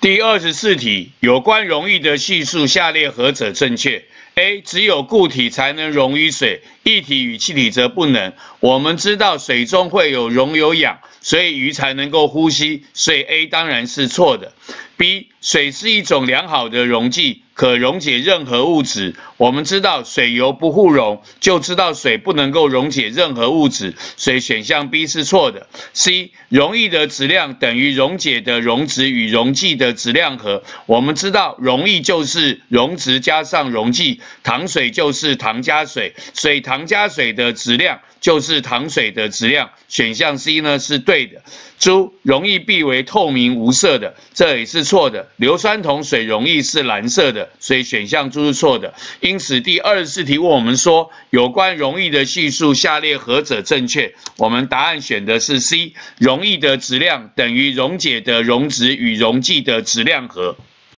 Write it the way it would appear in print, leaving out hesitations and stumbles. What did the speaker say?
第24题，有关溶液的系数，下列何者正确 ？A. 只有固体才能溶于水，液体与气体则不能。我们知道水中会溶有氧，所以鱼才能够呼吸，所以 A 当然是错的。B. 水是一种良好的溶剂，可溶解任何物质。我们知道水油不互溶，就知道水不能够溶解任何物质，所以选项 B 是错的。C. 溶液的质量等于溶解的溶质与溶剂的质量和。我们知道溶液就是溶质加上溶剂，糖水就是糖加水，所以糖加水的质量就是糖水的质量。选项 C 呢是对的。猪溶液必为透明无色的，这也是错的。硫酸铜水溶液是蓝色的，所以选项 D 是错的。因此第24题问我们说，有关溶液的系数，下列何者正确？我们答案选的是 C， 溶液的质量等于溶解的溶质与溶剂的质量和。